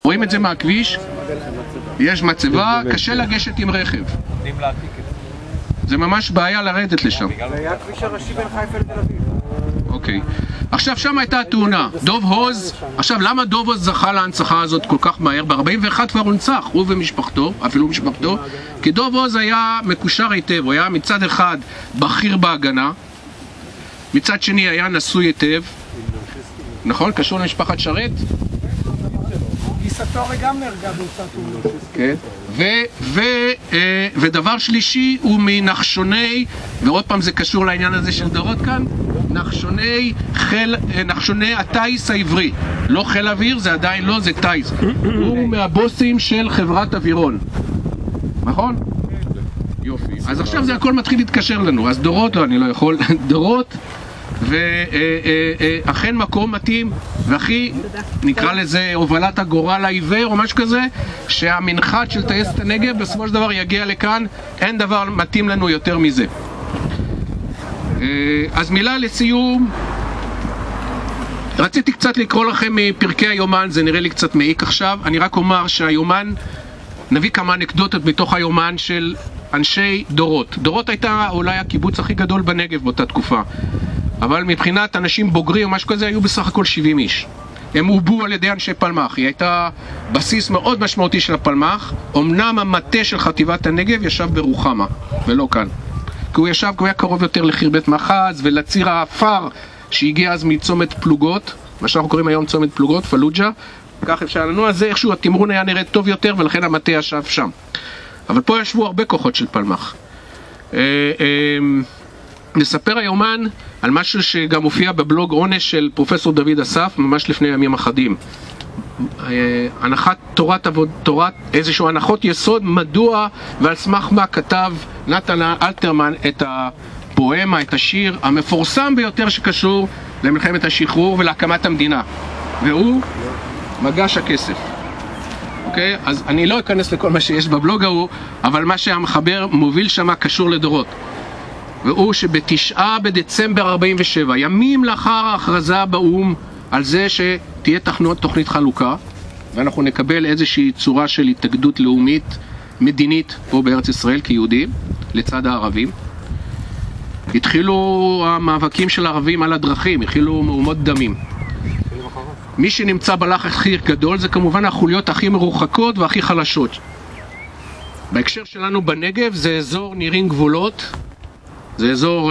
רואים את זה מהכביש, יש מצבה, קשה לגשת עם רכב. זה ממש בעיה לרדת לשם. זה היה הכביש הראשי בין חיפה לתל אביב. אוקיי. עכשיו שם הייתה התאונה, דוב הוז. עכשיו למה דוב הוז זכה להנצחה הזאת כל כך מהר? ב-41 כבר הונצח, הוא ומשפחתו, אפילו משפחתו, כי דוב הוז היה מקושר היטב, הוא היה מצד אחד בכיר בהגנה, מצד שני היה נשוי היטב, נכון? קשור למשפחת שרת? גיסתו הרי גם נהרגה באותה תאונה. כן. ודבר שלישי הוא מנחשוני, ועוד פעם זה קשור לעניין הזה של דורות כאן, נחשוני הטייס העברי. לא חיל אוויר, זה עדיין לא, זה טייס. הוא מהבוסים של חברת אווירון. נכון? יופי. אז עכשיו זה הכל מתחיל להתקשר לנו. אז דורות, לא, אני לא יכול. דורות, ואכן מקום מתאים, והכי נקרא לזה הובלת הגורל העיוור או משהו כזה, שהמנחת של טייסת הנגב בסופו של דבר יגיע לכאן. אין דבר מתאים לנו יותר מזה. אז מילה לסיום, רציתי קצת לקרוא לכם מפרקי היומן, זה נראה לי קצת מעיק עכשיו. אני רק אומר שהיומן, נביא כמה אנקדוטות מתוך היומן של אנשי דורות. דורות הייתה אולי הקיבוץ הכי גדול בנגב באותה תקופה, אבל מבחינת אנשים בוגרים או משהו כזה היו בסך הכל 70 איש. הם הובאו על ידי אנשי פלמ"ח, היא הייתה בסיס מאוד משמעותי של הפלמ"ח. אמנם המטה של חטיבת הנגב ישב ברוחמה ולא כאן, כי הוא ישב, כי הוא היה קרוב יותר לחרבת מחז ולציר האפר שהגיע אז מצומת פלוגות, מה שאנחנו קוראים היום צומת פלוגות, פלוג'ה. כך אפשר לנו, אז זה איכשהו התמרון היה נראה טוב יותר ולכן המטה ישב שם. אבל פה ישבו הרבה כוחות של פלמ"ח. נספר היומן על משהו שגם הופיע בבלוג עונש של פרופסור דוד אסף ממש לפני ימים אחדים. הנחת איזשהו הנחות יסוד מדוע ועל סמך מה כתב נתן אלתרמן את הפואמה, את השיר המפורסם ביותר שקשור למלחמת השחרור ולהקמת המדינה, והוא מגש הכסף. אוקיי? אז אני לא אכנס לכל מה שיש בבלוג ההוא, אבל מה שהמחבר מוביל שמה קשור לדורות, והוא שב9 בדצמבר 47, ימים לאחר ההכרזה באו"ם על זה שתהיה תוכנית חלוקה ואנחנו נקבל איזושהי צורה של התאגדות לאומית מדינית פה בארץ ישראל כיהודים לצד הערבים, התחילו המאבקים של הערבים על הדרכים, התחילו מהומות דמים. מי שנמצא בלחץ הכי גדול זה כמובן החוליות הכי מרוחקות והכי חלשות. בהקשר שלנו בנגב זה אזור נירים גבולות, זה אזור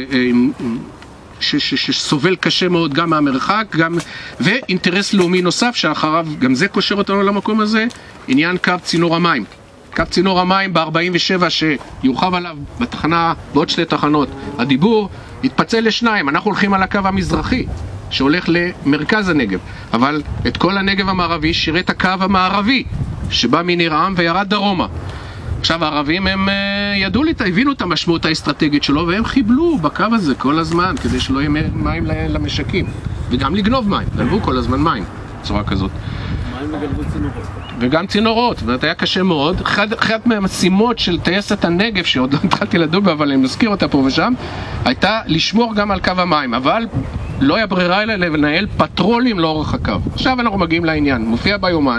שסובל קשה מאוד גם מהמרחק, ואינטרס לאומי נוסף שאחריו גם זה קושר אותנו למקום הזה, עניין קו צינור המים. קו צינור המים ב-47 שיורחב עליו בתחנה, בעוד 2 תחנות, הדיבור התפצל לשניים. אנחנו הולכים על הקו המזרחי שהולך למרכז הנגב, אבל את כל הנגב המערבי שירת הקו המערבי שבא מניר עם וירד דרומה. עכשיו הערבים הם הבינו את המשמעות האסטרטגית שלו והם חיבלו בקו הזה כל הזמן כדי שלא יהיה מים למשקים וגם לגנוב מים, גנבו כל הזמן מים בצורה כזאת. מים וגנבו צינורות. וגם צינורות, וזה היה קשה מאוד. אחת מהמשימות של טייסת הנגב שעוד לא התחלתי לדון בה אבל אני מזכיר אותה פה ושם, הייתה לשמור גם על קו המים, אבל לא היה ברירה אלא לנהל פטרולים לאורך הקו. עכשיו אנחנו מגיעים לעניין, מופיע ביומן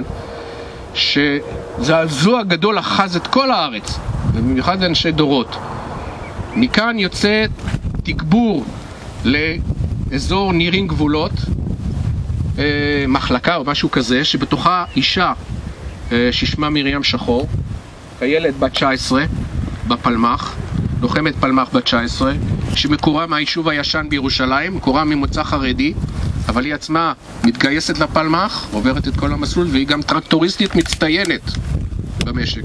שזעזוע גדול אחז את כל הארץ, ובמיוחד לאנשי דורות. מכאן יוצא תגבור לאזור נירים גבולות, מחלקה או משהו כזה, שבתוכה אישה ששמה מרים שחור, חיילת בת 19 בפלמ"ח, לוחמת פלמ"ח בת 19, שמקורה מהיישוב הישן בירושלים, מקורה ממוצא חרדי, אבל היא עצמה מתגייסת לפלמ"ח, עוברת את כל המסלול, והיא גם טרקטוריסטית מצטיינת במשק.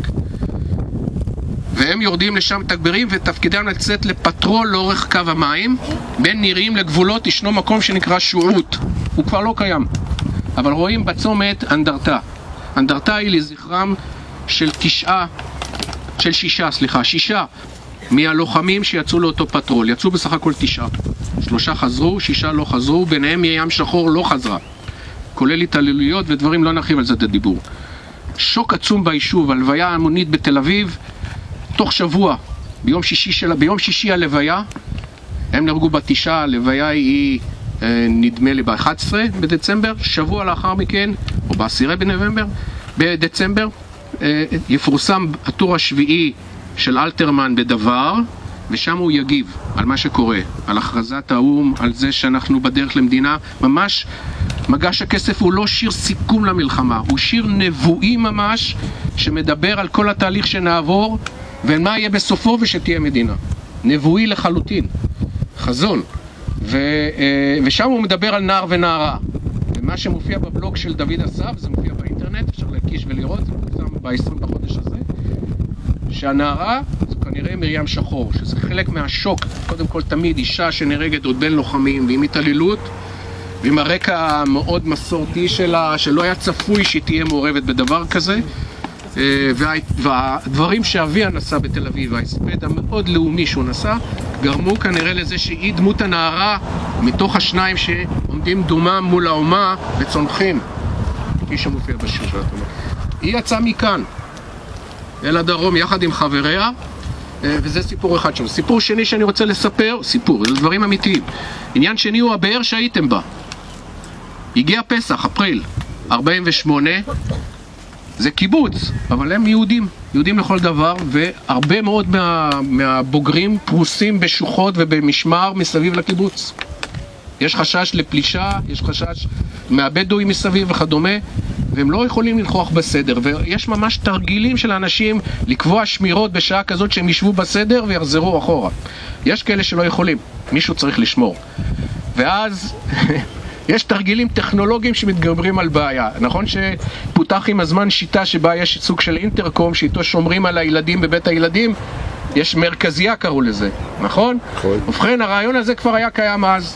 והם יורדים לשם תגברים, ותפקידם לצאת לפטרול לאורך קו המים. בין נירים לגבולות ישנו מקום שנקרא שועות, הוא כבר לא קיים, אבל רואים בצומת אנדרטה. אנדרטה היא לזכרם של 6 מהלוחמים שיצאו לאותו פטרול. יצאו בסך הכל 9, 3 חזרו, 6 לא חזרו, ביניהם מים שחור לא חזרה, כולל התעללויות ודברים, לא נרחיב על זה את הדיבור. שוק עצום ביישוב, הלוויה המונית בתל אביב, תוך שבוע, ביום שישי הלוויה, הם נהרגו ב9, הלוויה היא נדמה לי ב-11 בדצמבר, שבוע לאחר מכן, או ב-10 בדצמבר, יפורסם הטור השביעי של אלתרמן בדבר, ושם הוא יגיב על מה שקורה, על הכרזת האו"ם, על זה שאנחנו בדרך למדינה. ממש, מגש הכסף הוא לא שיר סיכום למלחמה, הוא שיר נבואי ממש, שמדבר על כל התהליך שנעבור, ומה יהיה בסופו ושתהיה מדינה. נבואי לחלוטין, חזון. ושם הוא מדבר על נער ונערה. ומה שמופיע בבלוג של דוד אסף, זה מופיע באינטרנט, אפשר להקיש ולראות, זה מופיע ב-20 בחודש הזה, שהנערה זו כנראה מרים שחור, שזה חלק מהשוק. קודם כל תמיד אישה שנהרגת עוד בין לוחמים ועם התעללות, ועם הרקע המאוד מסורתי שלה, שלא היה צפוי שהיא תהיה מעורבת בדבר כזה. והדברים שאביה נסע בתל אביב, ההספד המאוד לאומי שהוא נסע, גרמו כנראה לזה שהיא דמות הנערה מתוך השניים שעומדים דומם מול האומה וצונחים, כפי שמופיע בשיר של התורה. היא יצאה מכאן אל הדרום יחד עם חבריה, וזה סיפור אחד שם. סיפור שני שאני רוצה לספר, סיפור, זה דברים אמיתיים. עניין שני הוא הבאר שהייתם בה. הגיע פסח, אפריל 48, זה קיבוץ, אבל הם יהודים, יהודים לכל דבר, והרבה מאוד מהבוגרים פרוסים בשוחות ובמשמר מסביב לקיבוץ. יש חשש לפלישה, יש חשש מהבדואים מסביב וכדומה, והם לא יכולים ללכוח בסדר, ויש ממש תרגילים של אנשים לקבוע שמירות בשעה כזאת שהם ישבו בסדר ויחזרו אחורה. יש כאלה שלא יכולים, מישהו צריך לשמור. ואז יש תרגילים טכנולוגיים שמתגברים על בעיה. נכון שפותח עם הזמן שיטה שבה יש סוג של אינטרקום שאיתו שומרים על הילדים בבית הילדים, יש מרכזייה קראו לזה, נכון? ובכן, הרעיון הזה כבר היה קיים אז.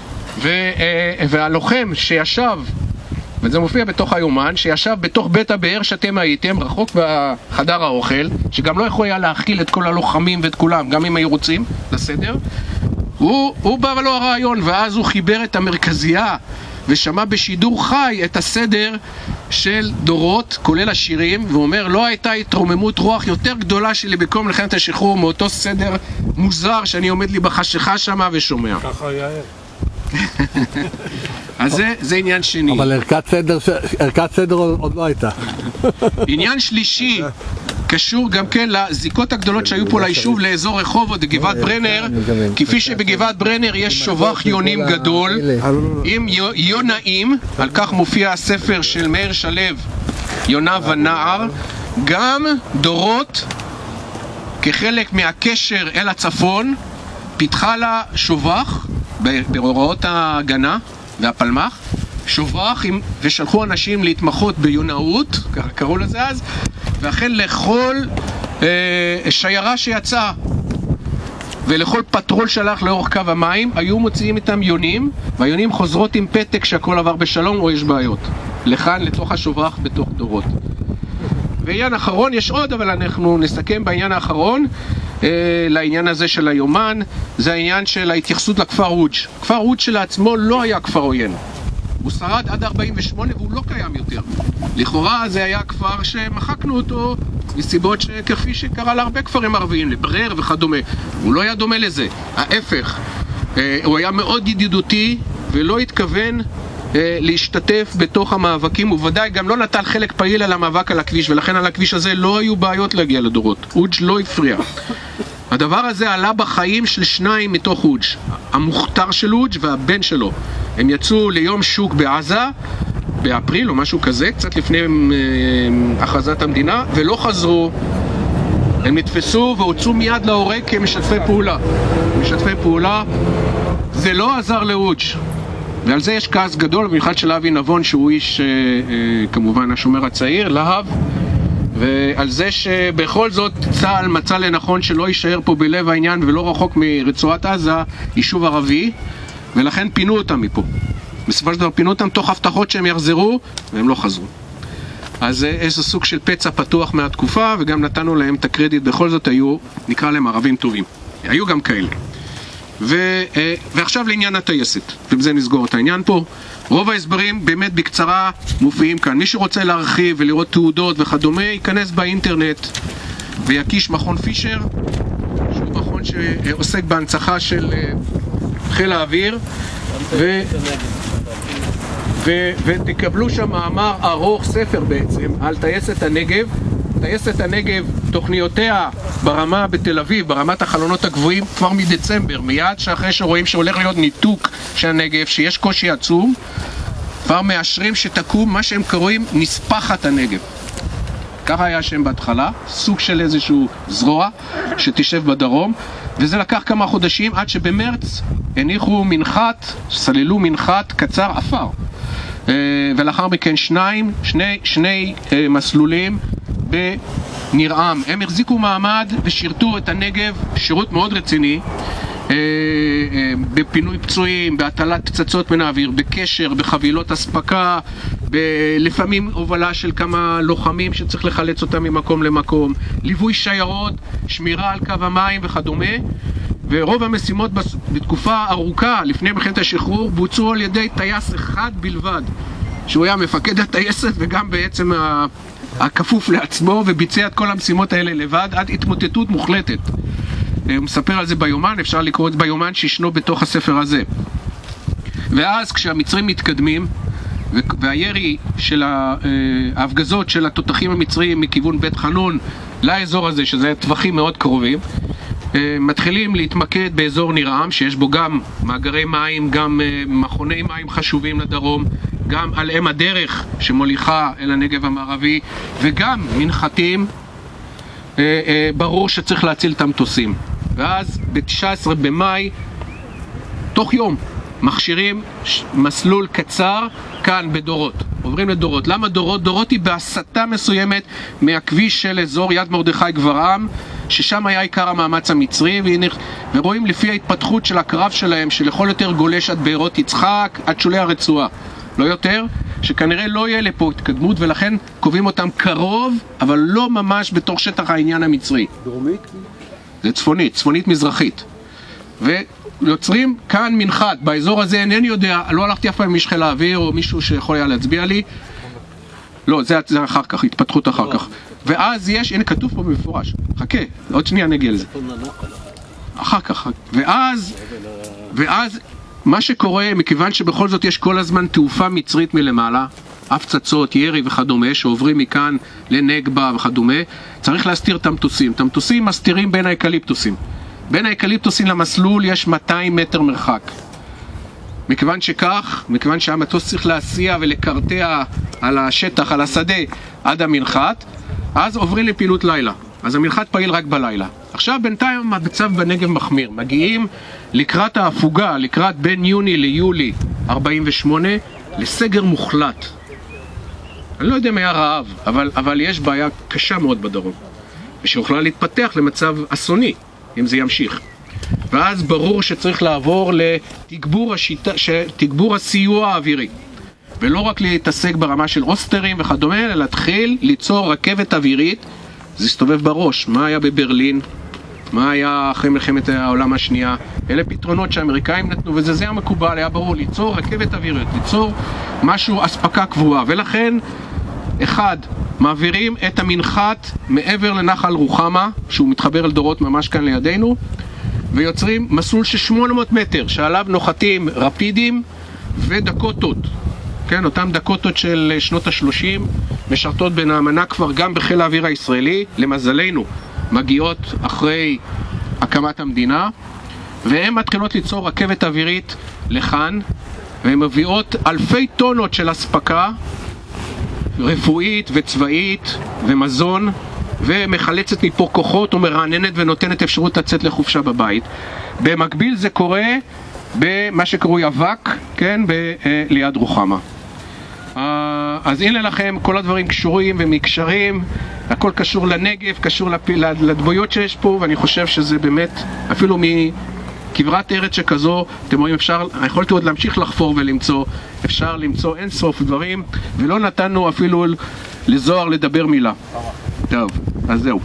והלוחם שישב, וזה מופיע בתוך היומן, שישב בתוך בית הבאר שאתם הייתם, רחוק בחדר האוכל, שגם לא יכול היה להכיל את כל הלוחמים ואת כולם, גם אם היו רוצים, לסדר, הוא בא לו הרעיון, ואז הוא חיבר את המרכזייה ושמע בשידור חי את הסדר של דורות, כולל השירים, ואומר, לא הייתה התרוממות רוח יותר גדולה שלי בקום מלחמת השחרור מאותו סדר מוזר שאני עומד לי בחשיכה שמה ושומע. ככה היה. אז זה עניין שני. אבל ערכת סדר עוד לא הייתה. עניין שלישי קשור גם כן לזיקות הגדולות שהיו פה ליישוב לאזור רחובות וגבעת ברנר. כפי שבגבעת ברנר יש שובך יונים גדול עם יונאים, על כך מופיע הספר של מאיר שלו, יונה ונער. גם דורות כחלק מהקשר אל הצפון פיתחה לה שובך בהוראות ההגנה והפלמ"ח, שובך ושלחו אנשים להתמחות ביונאות, ככה קראו לזה אז, ואכן לכל שיירה שיצאה ולכל פטרול שלח לאורך קו המים היו מוציאים איתם יונים, והיונים חוזרות עם פתק שהכל עבר בשלום או יש בעיות, לכאן לתוך השובך בתוך דורות. ועניין אחרון, יש עוד, אבל אנחנו נסכם בעניין האחרון, לעניין הזה של היומן, זה העניין של ההתייחסות לכפר אוג'. כפר אוג' שלעצמו לא היה כפר עוין. הוא שרד עד 48 והוא לא קיים יותר. לכאורה זה היה כפר שמחקנו אותו מסיבות שכפי שקרה להרבה כפרים ערביים, לברר וכדומה. הוא לא היה דומה לזה, ההפך. הוא היה מאוד ידידותי ולא התכוון להשתתף בתוך המאבקים, וודאי גם לא נטל חלק פעיל על המאבק על הכביש, ולכן על הכביש הזה לא היו בעיות להגיע לדורות. אוג' לא הפריע. הדבר הזה עלה בחיים של שניים מתוך אוג', המוכתר של אוג' והבן שלו. הם יצאו ליום שוק בעזה באפריל או משהו כזה, קצת לפני הכרזת המדינה, ולא חזרו. הם נתפסו והוצאו מיד להורג כמשתפי פעולה. משתפי פעולה. זה לא עזר לאוג', ועל זה יש כעס גדול, במיוחד של אבי נבון, שהוא איש, כמובן, השומר הצעיר, להב, ועל זה שבכל זאת צה"ל מצא לנכון שלא יישאר פה בלב העניין ולא רחוק מרצועת עזה, יישוב ערבי, ולכן פינו אותם מפה. בסופו של דבר פינו אותם תוך הבטחות שהם יחזרו, והם לא חזרו. אז איזה סוג של פצע פתוח מהתקופה, וגם נתנו להם את הקרדיט, בכל זאת היו, נקרא להם ערבים טובים. היו גם כאלה. ועכשיו לעניין הטייסת, ובזה נסגור את העניין פה. רוב ההסברים באמת בקצרה מופיעים כאן. מי שרוצה להרחיב ולראות תעודות וכדומה, ייכנס באינטרנט ויקיש מכון פישר, שהוא מכון שעוסק בהנצחה של חיל האוויר, ותקבלו שם מאמר ארוך, ספר בעצם, על טייסת הנגב. טייסת הנגב, תוכניותיה ברמה בתל אביב, ברמת החלונות הגבוהים, כבר מדצמבר, מיד שאחרי שרואים שהולך להיות ניתוק של הנגב, שיש קושי עצום, כבר מאשרים שתקום מה שהם קוראים נספחת הנגב. ככה היה שם בהתחלה, סוג של איזשהו זרוע שתשב בדרום, וזה לקח כמה חודשים עד שבמרץ הניחו מנחת, סללו מנחת קצר אפר. ולאחר מכן שני מסלולים בנרעם. הם החזיקו מעמד ושירתו את הנגב שירות מאוד רציני, בפינוי פצועים, בהטלת פצצות מן האוויר, בקשר, בחבילות הספקה, לפעמים הובלה של כמה לוחמים שצריך לחלץ אותם ממקום למקום, ליווי שיירות, שמירה על קו המים וכדומה. ורוב המשימות בתקופה ארוכה לפני מלחמת השחרור בוצעו על ידי טייס אחד בלבד, שהוא היה מפקד הטייסת וגם בעצם הכפוף לעצמו, וביצע את כל המשימות האלה לבד עד התמוטטות מוחלטת. הוא מספר על זה ביומן, אפשר לקרוא את זה ביומן שישנו בתוך הספר הזה. ואז כשהמצרים מתקדמים והירי של ההפגזות של התותחים המצריים מכיוון בית חנון לאזור הזה, שזה טווחים מאוד קרובים, מתחילים להתמקד באזור נרעם, שיש בו גם מאגרי מים, גם מכוני מים חשובים לדרום, גם על אם הדרך שמוליכה אל הנגב המערבי, וגם מנחתים. ברור שצריך להציל את המטוסים. ואז ב-19 במאי, תוך יום, מכשירים מסלול קצר כאן בדורות. עוברים לדורות. למה דורות? דורות היא בהסתה מסוימת מהכביש של אזור יד מרדכי גברעם, ששם היה עיקר המאמץ המצרי, ורואים לפי ההתפתחות של הקרב שלהם, שלכל יותר גולש עד בארות יצחק, עד שולי הרצועה. לא יותר, שכנראה לא יהיה לפה התקדמות, ולכן קובעים אותם קרוב, אבל לא ממש בתוך שטח העניין המצרי. דרומית? זה צפונית, צפונית מזרחית. ויוצרים כאן מנחת, באזור הזה אינני יודע, לא הלכתי אף פעם עם איש חיל האוויר או מישהו שיכול היה להצביע לי. לא, זה אחר כך, התפתחות אחר כך. ואז יש, הנה כתוב פה במפורש, חכה, עוד שנייה נגיע לזה. אחר כך, ואז מה שקורה, מכיוון שבכל זאת יש כל הזמן תעופה מצרית מלמעלה, הפצצות, ירי וכדומה, שעוברים מכאן לנגבה וכדומה, צריך להסתיר את המטוסים. את המטוסים מסתירים בין האקליפטוסים. בין האקליפטוסים למסלול יש 200 מטר מרחק. מכיוון שכך, מכיוון שהמטוס צריך להסיע ולקרטע על השטח, על השדה, עד המנחת, אז עוברים לפעילות לילה. אז המנחת פעיל רק בלילה. עכשיו בינתיים המצב בנגב מחמיר. מגיעים לקראת ההפוגה, לקראת בין יוני ליולי 48, לסגר מוחלט. אני לא יודע אם היה רעב, אבל יש בעיה קשה מאוד בדרום. ושיכולה להתפתח למצב אסוני, אם זה ימשיך. ואז ברור שצריך לעבור לתגבור הסיוע האווירי. ולא רק להתעסק ברמה של אוסטרים וכדומה, אלא להתחיל ליצור רכבת אווירית. זה הסתובב בראש. מה היה בברלין? מה היה אחרי מלחמת העולם השנייה? אלה פתרונות שהאמריקאים נתנו, וזה המקובל, היה ברור, ליצור רכבת אווירית, ליצור משהו, אספקה קבועה. ולכן, אחד, מעבירים את המנחת מעבר לנחל רוחמה, שהוא מתחבר לדורות ממש כאן לידינו, ויוצרים מסלול של 800 מטר, שעליו נוחתים רפידים ודקוטות. כן, אותם דקוטות של שנות ה-30, משרתות בנאמנה כבר גם בחיל האוויר הישראלי, למזלנו, מגיעות אחרי הקמת המדינה, והן מתחילות ליצור רכבת אווירית לכאן, והן מביאות אלפי טונות של אספקה רפואית וצבאית ומזון, ומחלצת מפה כוחות ומרעננת ונותנת אפשרות לצאת לחופשה בבית. במקביל זה קורה במה שקרוי אבק, כן, ליד רוחמה. אז הנה לכם, כל הדברים קשורים ומקשרים, הכל קשור לנגב, קשור לדמויות שיש פה, ואני חושב שזה באמת, אפילו מכברת ארץ שכזו, אתם רואים, יכולתי עוד להמשיך לחפור ולמצוא, אפשר למצוא אין סוף דברים, ולא נתנו אפילו לזוהר לדבר מילה. טוב, אז זהו.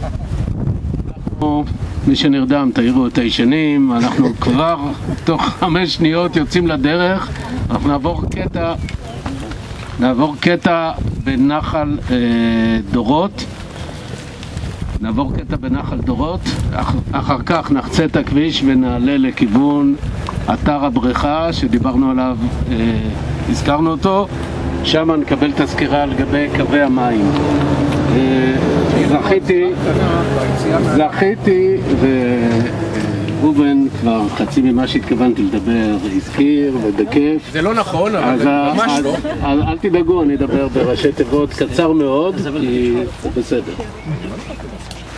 מי שנרדם, תראו את הישנים, אנחנו כבר תוך 5 שניות יוצאים לדרך, אנחנו נעבור קטע בנחל דורות, אחר כך נחצה את הכביש ונעלה לכיוון אתר הבריכה שדיברנו עליו, הזכרנו אותו, שם נקבל את הסקירה לגבי קווי המים. זכיתי ורובן כבר חצי ממה שהתכוונתי לדבר הזכיר ובכיף. זה לא נכון, אבל ממש לא. אל תדאגו, אני אדבר בראשי תיבות קצר מאוד, כי זה בסדר.